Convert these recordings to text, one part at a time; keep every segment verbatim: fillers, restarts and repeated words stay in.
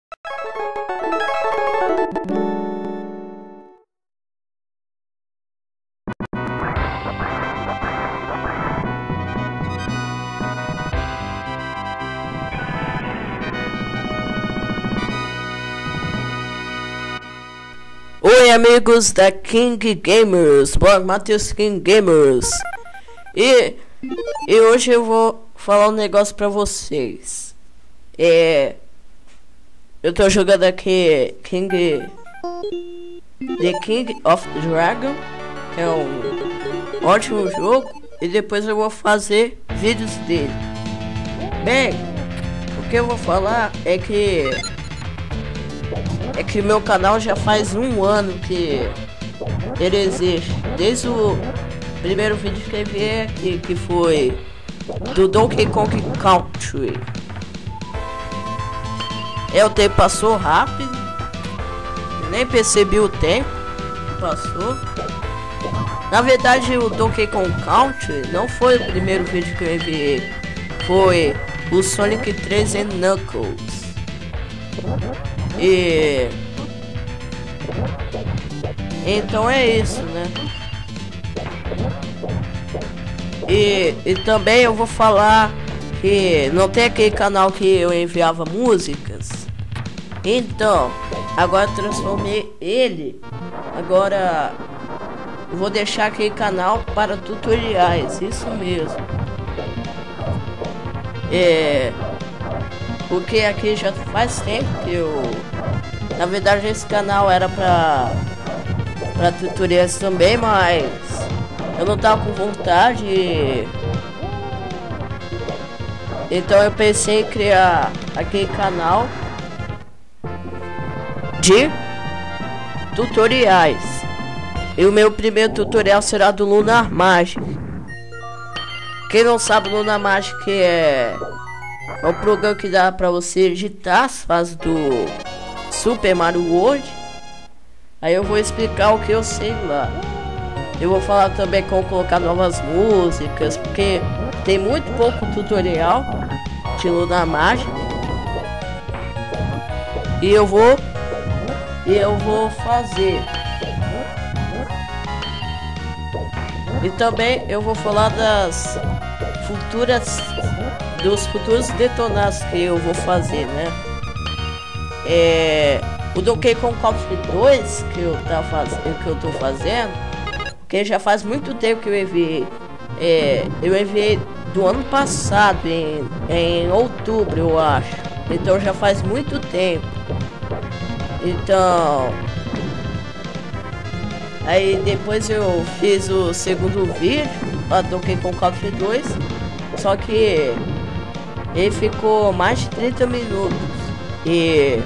Oi amigos da King Gamers, bom, Matheus King Gamers. E, e hoje eu vou falar um negócio pra vocês. É, eu tô jogando aqui King The King of Dragon, que é um ótimo jogo, e depois eu vou fazer vídeos dele. Bem, o que eu vou falar é que É que meu canal já faz um ano que ele existe. Desde o primeiro vídeo que eu vi aqui, que foi do Donkey Kong Country. É, o tempo passou rápido. Nem percebi o tempo que passou. Na verdade, o Donkey Kong Country não foi o primeiro vídeo que eu enviei. Foi o Sonic três and Knuckles. E então é isso, né? E, e também eu vou falar que não tem aquele canal que eu enviava músicas. Então, agora eu transformei ele. Agora eu vou deixar aquele canal para tutoriais, isso mesmo. É, porque aqui já faz tempo que eu... Na verdade esse canal era pra, pra tutoriais também, mas eu não tava com vontade. Então eu pensei em criar aquele canal de tutoriais. E o meu primeiro tutorial será do Lunar Magic. Quem não sabe, Lunar Magic é... É um programa que dá pra você editar as fases do Super Mario World. Aí eu vou explicar o que eu sei lá. Eu vou falar também como colocar novas músicas, porque tem muito pouco tutorial de Lunar Magic. E eu vou E eu vou fazer. E também eu vou falar das futuras dos futuros detonados que eu vou fazer, né? É, o Donkey Kong Country dois que eu tá fazendo, que eu tô fazendo, que já faz muito tempo que eu enviei. É, eu enviei do ano passado, em, em outubro, eu acho. Então já faz muito tempo. Então, aí depois eu fiz o segundo vídeo, a Donkey Kong Country dois, só que ele ficou mais de trinta minutos e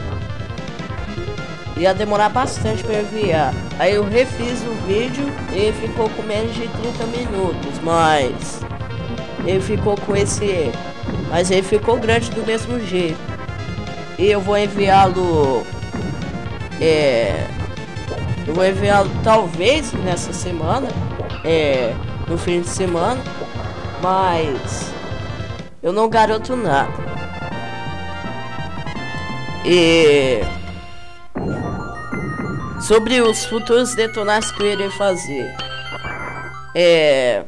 ia demorar bastante para enviar. Aí eu refiz o vídeo e ficou com menos de trinta minutos, mas ele ficou com esse, mas ele ficou grande do mesmo jeito. E eu vou enviá-lo, é, eu vou enviá-lo talvez nessa semana, é, no fim de semana, mas eu não garanto nada. E sobre os futuros detonados que eu irei fazer, é,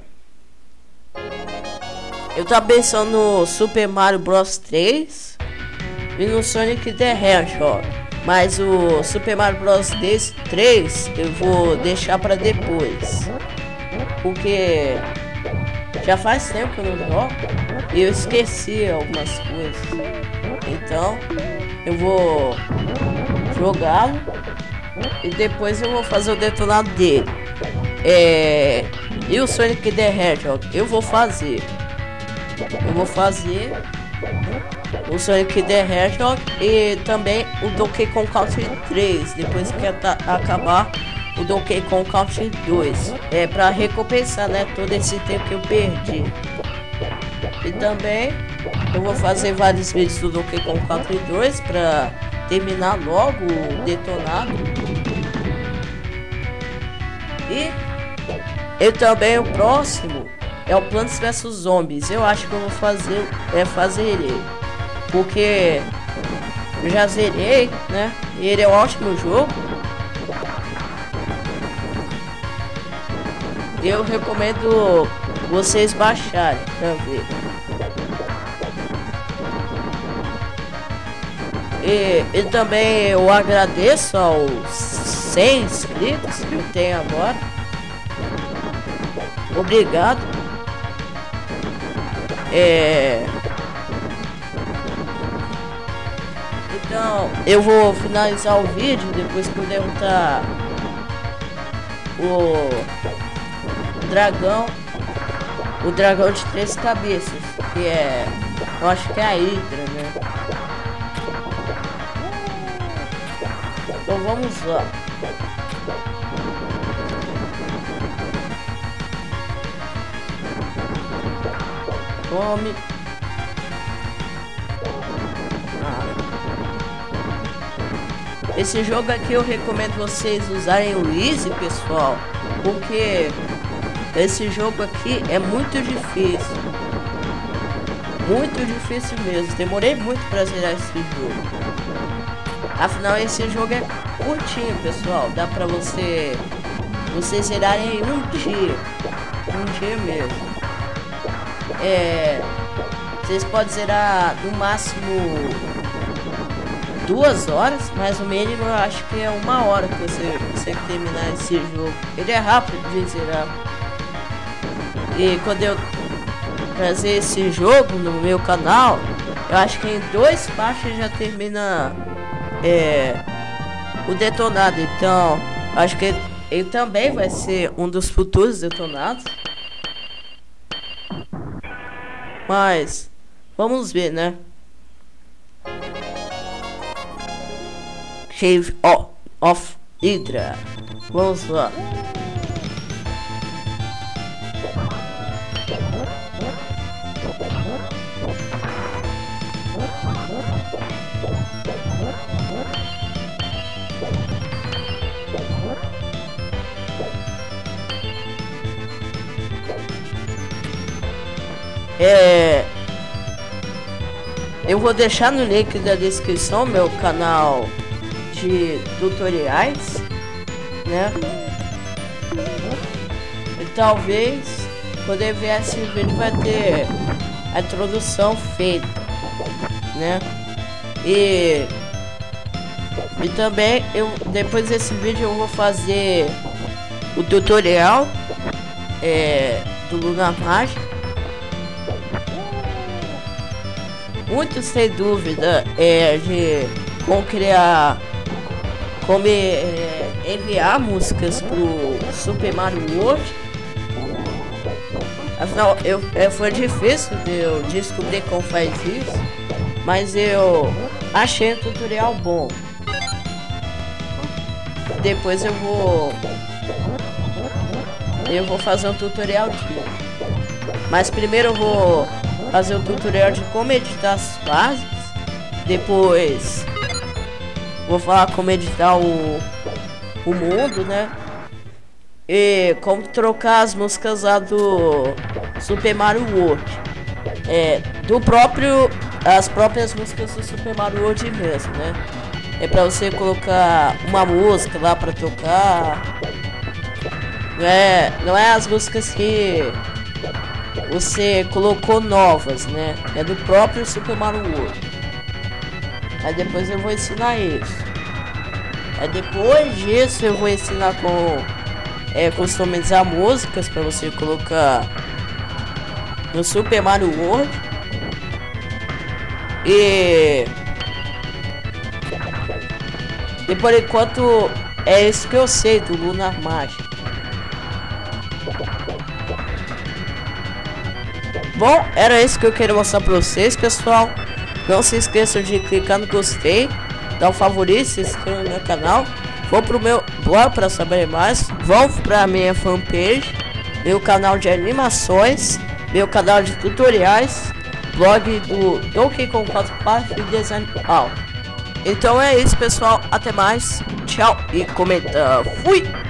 eu tava pensando no Super Mario Bros três e no Sonic the Hedgehog, mas o Super Mario Bros três eu vou deixar para depois, porque já faz tempo que eu não jogo e eu esqueci algumas coisas. Então eu vou jogá-lo e depois eu vou fazer o detonado dele. É, e o Sonic the Hedgehog eu vou fazer. Eu vou fazer o Sonic the Hedgehog e também o Donkey Kong Country três depois que acabar o Donkey Kong Country dois, é para recompensar, né, todo esse tempo que eu perdi. E também eu vou fazer vários vídeos do Donkey Kong Country dois para terminar logo o detonado. E e também o próximo é o Plants versus. Zombies. Eu acho que eu vou fazer é fazer ele, porque Eu já zerei, né? E ele é um ótimo jogo. Eu recomendo vocês baixarem pra ver. E, e também eu agradeço aos cem inscritos que eu tenho agora. Obrigado. É... Então, eu vou finalizar o vídeo depois que eu derrotar o dragão, o dragão de três cabeças, que é, eu acho que é a Hydra, né? Então vamos lá. Tome. Esse jogo aqui eu recomendo vocês usarem o Easy, pessoal, porque esse jogo aqui é muito difícil. Muito difícil mesmo. Demorei muito pra zerar esse jogo. Afinal, esse jogo é curtinho, pessoal. Dá pra você Vocês zerarem em um dia. Um dia mesmo. É... Vocês podem zerar no máximo duas horas, mas o mínimo eu acho que é uma hora que você consegue terminar esse jogo. Ele é rápido de zerar. E quando eu trazer esse jogo no meu canal, eu acho que em dois partes já termina é, o detonado. Então, acho que ele também vai ser um dos futuros detonados. Mas vamos ver, né? Cave of Hydra. Vamos lá. É, eu vou deixar no link da descrição meu canal de tutoriais, né? E talvez quando eu vier esse vídeo vai ter a introdução feita, né? E e também eu depois desse vídeo eu vou fazer o tutorial é, do Lunar Mágico. Muitos têm dúvida é, de como criar, como é, enviar músicas pro Super Mario World. Afinal, eu, é, foi difícil de eu descobrir como faz isso, mas eu achei um tutorial bom. Depois eu vou, eu vou fazer um tutorial disso. Mas primeiro eu vou fazer o tutorial de como editar as fases. Depois vou falar como editar o, o mundo, né? E como trocar as músicas lá do Super Mario World. É, do próprio, as próprias músicas do Super Mario World mesmo, né? É pra você colocar uma música lá pra tocar. Não é, não é as músicas que você colocou novas, né? É do próprio Super Mario World. Aí depois eu vou ensinar isso. Aí depois disso eu vou ensinar com é, customizar músicas para você colocar no Super Mario World. E e por enquanto é isso que eu sei do Lunar Mágico. Bom, era isso que eu queria mostrar pra vocês, pessoal. Não se esqueçam de clicar no gostei, dar um favorito, se inscrevam no meu canal. Vão pro meu blog para saber mais. Vão pra minha fanpage, meu canal de animações, meu canal de tutoriais, blog do Donkey Kong quatro Party e Design Out. Então é isso, pessoal. Até mais. Tchau e comenta. Fui!